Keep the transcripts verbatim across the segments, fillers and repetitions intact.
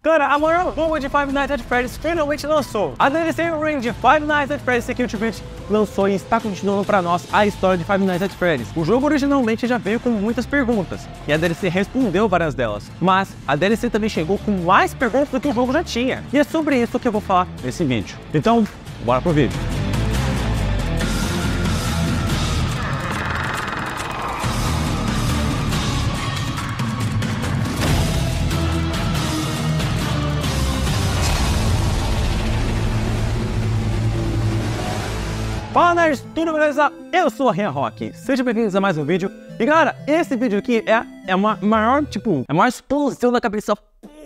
Cara, a maior bomba de Five Nights at Freddy's finalmente lançou. A D L C Reign de Five Nights at Freddy's Security Breach lançou e está continuando pra nós a história de Five Nights at Freddy's. O jogo originalmente já veio com muitas perguntas, e a D L C respondeu várias delas. Mas a D L C também chegou com mais perguntas do que o jogo já tinha. E é sobre isso que eu vou falar nesse vídeo. Então, bora pro vídeo. Fala nerds, tudo beleza? Eu sou a Rian Rock, sejam bem-vindos a mais um vídeo. E galera, esse vídeo aqui é, é uma maior, tipo, é a maior explosão da cabeça.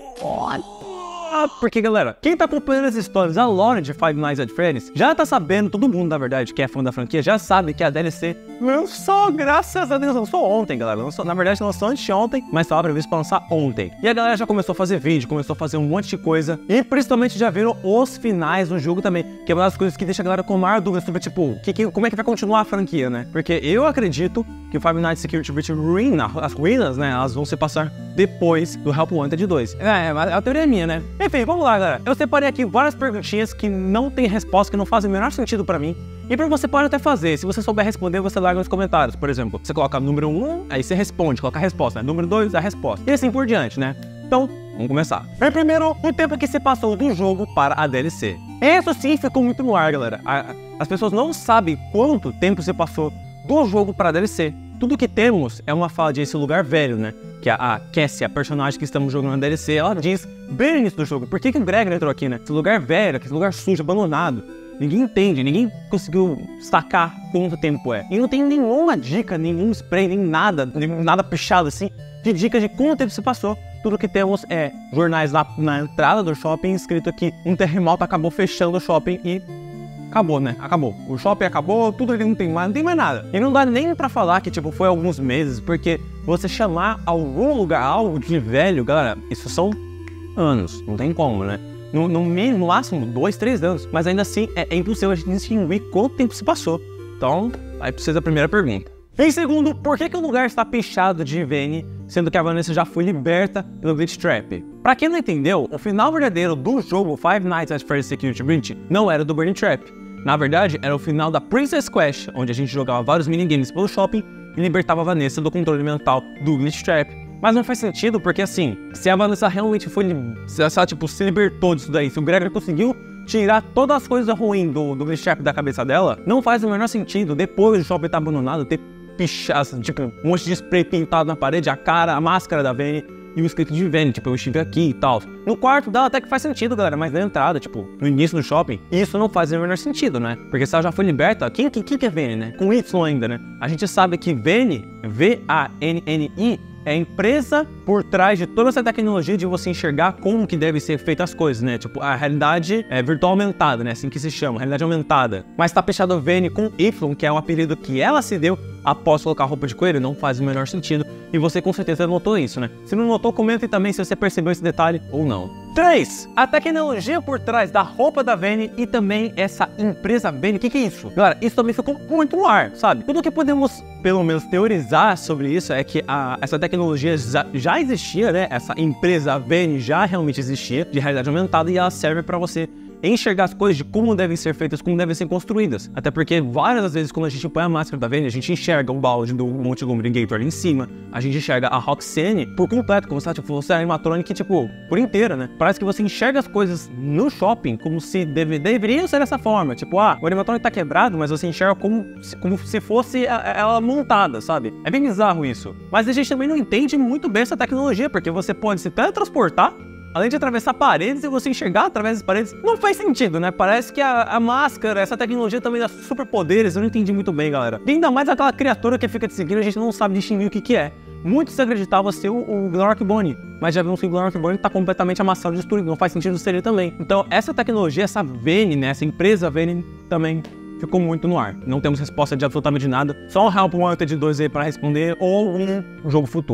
Porque galera, quem tá acompanhando as histórias, a lore de Five Nights at Freddy's, já tá sabendo, todo mundo na verdade que é fã da franquia, já sabe que a D L C lançou, graças a Deus, lançou ontem galera, lançou, na verdade lançou anteontem, mas tava previsto pra lançar ontem. E a galera já começou a fazer vídeo, começou a fazer um monte de coisa, e principalmente já viram os finais do jogo também, que é uma das coisas que deixa a galera com maior dúvida sobre, tipo, que, que, como é que vai continuar a franquia, né? Porque eu acredito que o Five Nights Security Breach Ruin, as ruínas, né, elas vão se passar depois do Help Wanted dois. É, é a teoria minha, né? Enfim, vamos lá, galera. Eu separei aqui várias perguntinhas que não tem resposta, que não fazem o menor sentido pra mim. E pra você pode até fazer, se você souber responder, você larga nos comentários. Por exemplo, você coloca número um, aí você responde, coloca a resposta, né? Número dois, a resposta. E assim por diante, né? Então, vamos começar. Bem, primeiro, o tempo que se passou do jogo para a D L C. Isso sim ficou muito no ar, galera. A, as pessoas não sabem quanto tempo se passou do jogo para a D L C. Tudo que temos é uma fala de esse lugar velho, né? Que a, a Cassie, a personagem que estamos jogando na D L C, ela diz bem no início do jogo. Por que que o Greg entrou aqui, né? Esse lugar velho, esse lugar sujo, abandonado. Ninguém entende, ninguém conseguiu sacar quanto tempo é. E não tem nenhuma dica, nenhum spray, nem nada, nem nada pichado assim, de dica de quanto tempo se passou. Tudo que temos é jornais lá na entrada do shopping, escrito aqui, um terremoto acabou fechando o shopping e... acabou, né? Acabou. O shopping acabou, tudo ali não tem mais, não tem mais nada. E não dá nem pra falar que, tipo, foi alguns meses, porque você chamar algum lugar, algo de velho, galera, isso são anos, não tem como, né? No, no mínimo, no máximo, dois, três anos. Mas ainda assim, é, é impossível a gente distinguir quanto tempo se passou. Então, aí precisa a primeira pergunta. Em segundo, por que que o lugar está pichado de Vayne, sendo que a Vanessa já foi liberta pelo Glitch Trap? Pra quem não entendeu, o final verdadeiro do jogo Five Nights at Freddy's Security Breach não era do Burning Trap. Na verdade, era o final da Princess Quest, onde a gente jogava vários minigames pelo shopping e libertava a Vanessa do controle mental do Glitch Trap. Mas não faz sentido porque, assim, se a Vanessa realmente foi, se ela, tipo, se libertou disso daí, se o Gregory conseguiu tirar todas as coisas ruins do, do Glitch Trap da cabeça dela, não faz o menor sentido, depois do shopping estar abandonado, ter pichado, tipo, um monte de spray pintado na parede, a cara, a máscara da Vayne e o escrito de Vayne, tipo, eu estive aqui e tal. No quarto dela até que faz sentido, galera, mas na entrada, tipo, no início do shopping, isso não faz o menor sentido, né? Porque se ela já foi liberta, quem, quem, quem que é Vayne, né? Com Y ainda, né? A gente sabe que Vayne, V A N N I, é a empresa por trás de toda essa tecnologia de você enxergar como que devem ser feitas as coisas, né? Tipo, a realidade é virtual aumentada, né? Assim que se chama, realidade aumentada. Mas tá fechado Vayne com Y, que é um apelido que ela se deu após colocar roupa de coelho, não faz o menor sentido. E você com certeza notou isso, né? Se não notou, comente também se você percebeu esse detalhe ou não. três. A tecnologia por trás da roupa da Vayne e também essa empresa Vayne. O que que é isso? Galera, isso também ficou muito no ar, sabe? Tudo que podemos, pelo menos, teorizar sobre isso é que a, essa tecnologia já, já existia, né? Essa empresa Vayne já realmente existia, de realidade aumentada, e ela serve pra você enxergar as coisas de como devem ser feitas, como devem ser construídas. Até porque várias das vezes quando a gente põe a máscara da Vayne, a gente enxerga o balde do Monte Lumbringator ali em cima, a gente enxerga a Roxanne por completo, como se ela tipo, fosse a animatronic, tipo, por inteira, né? Parece que você enxerga as coisas no shopping como se deve, deveriam ser dessa forma. Tipo, ah, o animatronic tá quebrado, mas você enxerga como, como se fosse a, a, ela montada, sabe? É bem bizarro isso. Mas a gente também não entende muito bem essa tecnologia, porque você pode se teletransportar, além de atravessar paredes e você enxergar através das paredes. Não faz sentido, né? Parece que a, a máscara, essa tecnologia também dá superpoderes. Eu não entendi muito bem, galera. E ainda mais aquela criatura que fica te seguindo, a gente não sabe distinguir o que que é. Muitos acreditavam ser o, o Glork Bonnie, mas já vimos que o Glork Bonnie tá completamente amassado e destruído. Não faz sentido ser ele também. Então, essa tecnologia, essa Vayne, né? Essa empresa Vayne também ficou muito no ar. Não temos resposta de absolutamente nada. Só um Help Wanted dois aí pra responder ou um jogo futuro, né?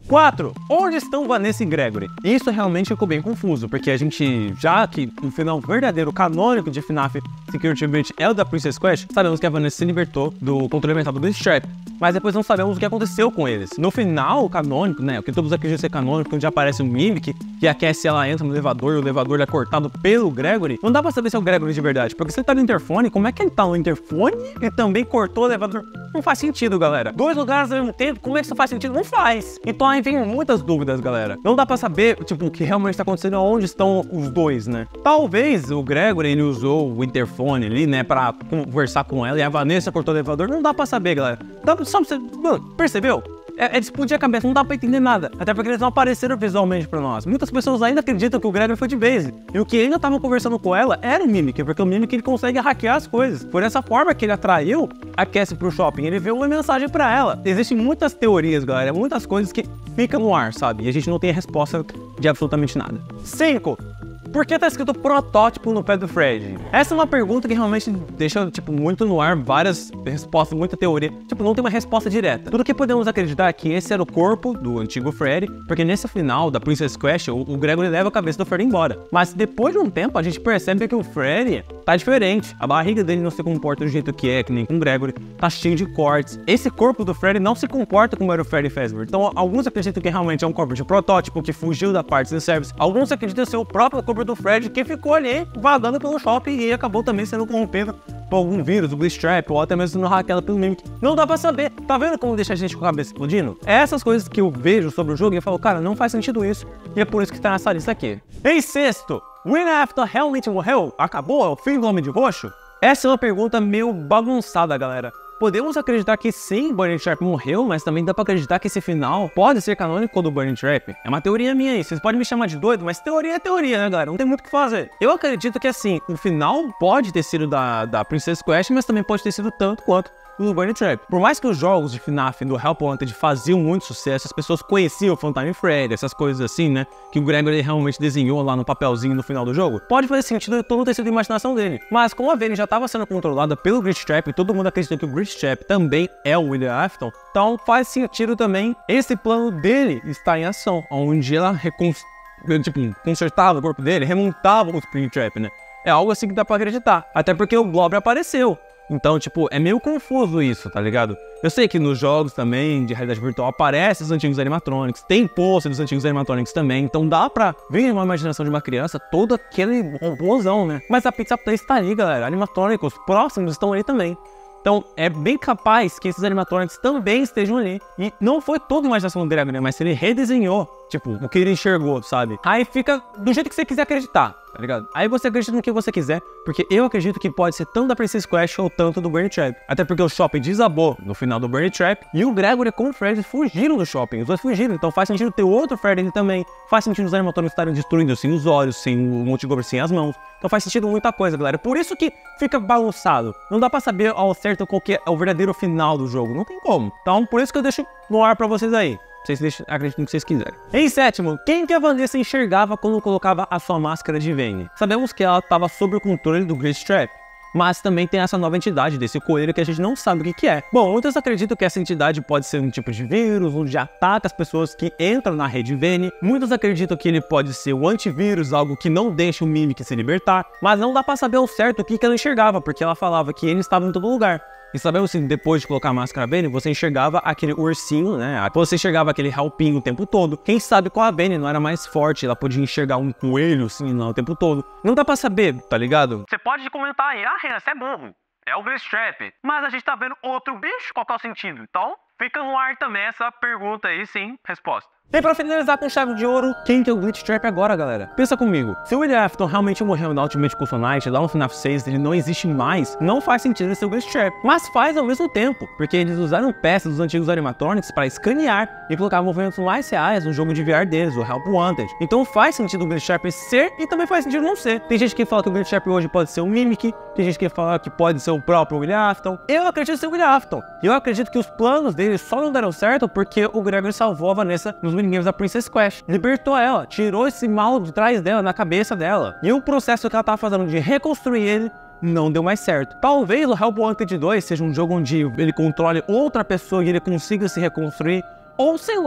quatro. Onde estão Vanessa e Gregory? Isso realmente ficou bem confuso, porque a gente, já que o final verdadeiro, canônico de F NAF Security Breach é o da Princess Quest, sabemos que a Vanessa se libertou do controle mental do Glitchtrap, mas depois não sabemos o que aconteceu com eles. No final canônico, né, o que todos acreditam ser canônico, onde aparece o Mimic, que a Cassie ela entra no elevador e o elevador é cortado pelo Gregory, não dá pra saber se é o Gregory de verdade, porque se ele tá no interfone, como é que ele tá no interfone e também cortou o elevador? Não faz sentido, galera. Dois lugares ao mesmo tempo, como é que isso faz sentido? Não faz. Então aí vem muitas dúvidas, galera. Não dá pra saber, tipo, o que realmente tá acontecendo, onde estão os dois, né? Talvez o Gregory, ele usou o interfone ali, né, pra conversar com ela, e a Vanessa cortou o elevador. Não dá pra saber, galera. Dá pra, só pra você... Mano, percebeu? É, é de explodir a cabeça, não dá pra entender nada. Até porque eles não apareceram visualmente pra nós. Muitas pessoas ainda acreditam que o Gregory foi de base. E o que ainda tava conversando com ela era o Mimic, porque o Mimic ele consegue hackear as coisas. Por essa forma que ele atraiu a Cassie pro shopping, ele veio uma mensagem pra ela. Existem muitas teorias, galera, muitas coisas que ficam no ar, sabe? E a gente não tem a resposta de absolutamente nada. cinco. Por que tá escrito protótipo no pé do Fred? Essa é uma pergunta que realmente deixa, tipo, muito no ar, várias respostas, muita teoria. Tipo, não tem uma resposta direta. Tudo que podemos acreditar é que esse era o corpo do antigo Freddy, porque nesse final da Princess Quest, o, o Gregory leva a cabeça do Freddy embora. Mas depois de um tempo, a gente percebe que o Freddy tá diferente. A barriga dele não se comporta do jeito que é, que nem com o Gregory. Tá cheio de cortes. Esse corpo do Freddy não se comporta como era o Freddy Fazbear. Então, alguns acreditam que realmente é um corpo de protótipo, que fugiu da parte do service. Alguns acreditam ser o próprio corpo do Fred, que ficou ali vagando pelo shopping e acabou também sendo corrompido por algum vírus, o Glitchtrap, ou até mesmo sendo hackeado pelo Mimic. Não dá pra saber. Tá vendo como deixa a gente com a cabeça explodindo? É essas coisas que eu vejo sobre o jogo e eu falo, cara, não faz sentido isso. E é por isso que tá nessa lista aqui. Em sexto, William Afton realmente morreu? Acabou? É o fim do Homem de Roxo? Essa é uma pergunta meio bagunçada, galera. Podemos acreditar que sim, Burning Trap morreu, mas também dá pra acreditar que esse final pode ser canônico do Burning Trap. É uma teoria minha aí, vocês podem me chamar de doido, mas teoria é teoria, né, galera? Não tem muito o que fazer. Eu acredito que, assim, o final pode ter sido da, da Princess Quest, mas também pode ter sido tanto quanto do Burning Trap. Por mais que os jogos de F NAF do Help Wanted faziam muito sucesso, as pessoas conheciam o Funtime Freddy, essas coisas assim, né, que o Gregory realmente desenhou lá no papelzinho no final do jogo, pode fazer sentido todo ter sido a imaginação dele. Mas como a Vayne já estava sendo controlada pelo Glitchtrap e todo mundo acredita que o Glitchtrap também é o William Afton, então faz sentido também esse plano dele estar em ação, onde ela reconstruiu, tipo, consertava o corpo dele, remontava o Springtrap, né? É algo assim que dá pra acreditar, até porque o Blob apareceu. Então, tipo, é meio confuso isso, tá ligado? Eu sei que nos jogos também de realidade virtual aparecem os antigos animatronics, tem pôster dos antigos animatronics também, então dá pra ver uma imaginação de uma criança todo aquele robôzão, né? Mas a Pizza Place tá ali, galera, animatrônicos próximos estão ali também. Então, é bem capaz que esses animatronics também estejam ali. E não foi toda a imaginação do Gregory, né? Mas ele redesenhou, tipo, o que ele enxergou, sabe? Aí fica do jeito que você quiser acreditar, tá ligado? Aí você acredita no que você quiser, porque eu acredito que pode ser tanto da Princess Quest ou tanto do Burning Trap. Até porque o shopping desabou no final do Burning Trap e o Gregory com o Freddy fugiram do shopping. Os dois fugiram, então faz sentido ter outro Freddy ali também. Faz sentido os animatronics estarem destruindo sem os olhos, sem o Multigober, sem as mãos. Então faz sentido muita coisa, galera. Por isso que fica bagunçado. Não dá pra saber ao certo qual que é o verdadeiro final do jogo. Não tem como. Então por isso que eu deixo no ar pra vocês aí. Vocês deixam, acreditem no que vocês quiserem. Em sétimo, quem que a Vanessa enxergava quando colocava a sua máscara de Vayne? Sabemos que ela estava sob o controle do Glitchtrap, mas também tem essa nova entidade desse coelho que a gente não sabe o que que é. Bom, muitos acreditam que essa entidade pode ser um tipo de vírus, onde ataca as pessoas que entram na rede Vayne. Muitos acreditam que ele pode ser o antivírus, algo que não deixa o Mimic se libertar, mas não dá pra saber ao certo o que que ela enxergava, porque ela falava que ele estava em todo lugar. E sabemos que depois de colocar a máscara Vayne, você enxergava aquele ursinho, né? Você enxergava aquele Halpinho o tempo todo. Quem sabe com a Vayne não era mais forte, ela podia enxergar um coelho, assim, não, o tempo todo. Não dá pra saber, tá ligado? Você pode comentar aí, ah, Renan, você é burro. É o Glitchtrap. Mas a gente tá vendo outro bicho, qual que é o sentido? Então, fica no ar também essa pergunta aí, sim, resposta. E pra finalizar com chave de ouro, quem que é o Glitchtrap agora, galera? Pensa comigo, se o William Afton realmente morreu na Ultimate Custom Night, lá no F NAF seis, ele não existe mais, não faz sentido ele ser o Glitchtrap. Mas faz ao mesmo tempo, porque eles usaram peças dos antigos animatronics para escanear e colocar movimentos mais reais no jogo de V R deles, o Help Wanted. Então faz sentido o Glitchtrap ser e também faz sentido não ser. Tem gente que fala que o Glitchtrap hoje pode ser o Mimic, tem gente que fala que pode ser o próprio William Afton. Eu acredito ser o William Afton. E eu acredito que os planos dele só não deram certo porque o Gregory salvou a Vanessa nos minigames da Princess Quest. Libertou ela, tirou esse mal de trás dela, na cabeça dela. E o processo que ela tava fazendo de reconstruir ele não deu mais certo. Talvez o Help Wanted dois seja um jogo onde ele controle outra pessoa e ele consiga se reconstruir. Ou sei lá,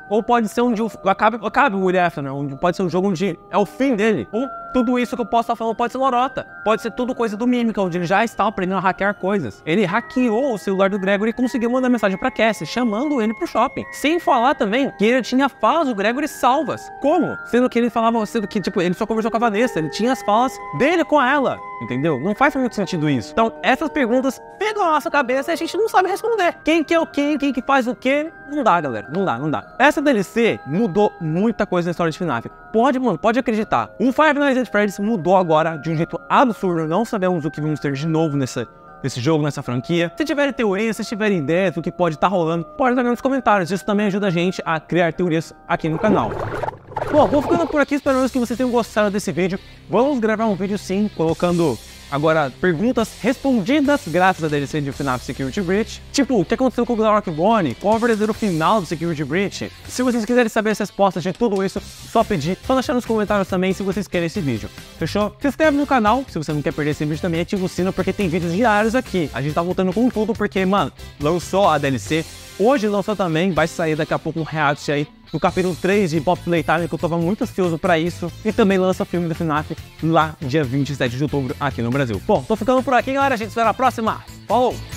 ou pode ser onde acaba, acaba o Will After, né? Onde pode ser um jogo onde é o fim dele, ou tudo isso que eu posso estar falando pode ser lorota, pode ser tudo coisa do Mímica, onde ele já está aprendendo a hackear coisas. Ele hackeou o celular do Gregory e conseguiu mandar mensagem pra Cassie, chamando ele pro shopping. Sem falar também que ele tinha falas do Gregory salvas. Como? Sendo que ele falava, sendo que, tipo, ele só conversou com a Vanessa, ele tinha as falas dele com ela, entendeu? Não faz muito sentido isso. Então, essas perguntas pegam a nossa cabeça e a gente não sabe responder. Quem que é o quem, quem que faz o quê? Não dá, galera, não dá, não dá. Essa D L C mudou muita coisa na história de FNAF. Pode, mano, pode acreditar. O Five Nights at Freddy's mudou agora de um jeito absurdo. Não sabemos o que vamos ter de novo nessa, nesse jogo, nessa franquia. Se tiverem teorias, se tiverem ideias do que pode estar rolando, pode dar nos comentários. Isso também ajuda a gente a criar teorias aqui no canal. Bom, vou ficando por aqui, esperando que vocês tenham gostado desse vídeo. Vamos gravar um vídeo sim, colocando agora perguntas respondidas graças à D L C de FNAF Security Breach. Tipo, o que aconteceu com o Glark Bonnie? Qual é o verdadeiro final do Security Breach? Se vocês quiserem saber as respostas de tudo isso, só pedir, só deixar nos comentários também se vocês querem esse vídeo. Fechou? Se inscreve no canal, se você não quer perder esse vídeo também, ativa o sino porque tem vídeos diários aqui. A gente tá voltando com tudo porque, mano, lançou a D L C. Hoje lançou também, vai sair daqui a pouco um react aí no capítulo três de Pop Playtime, que eu tava muito ansioso pra isso. E também lança o filme da FNAF lá dia vinte e sete de outubro aqui no Brasil. Bom, tô ficando por aqui, galera. A gente se vê na próxima. Falou!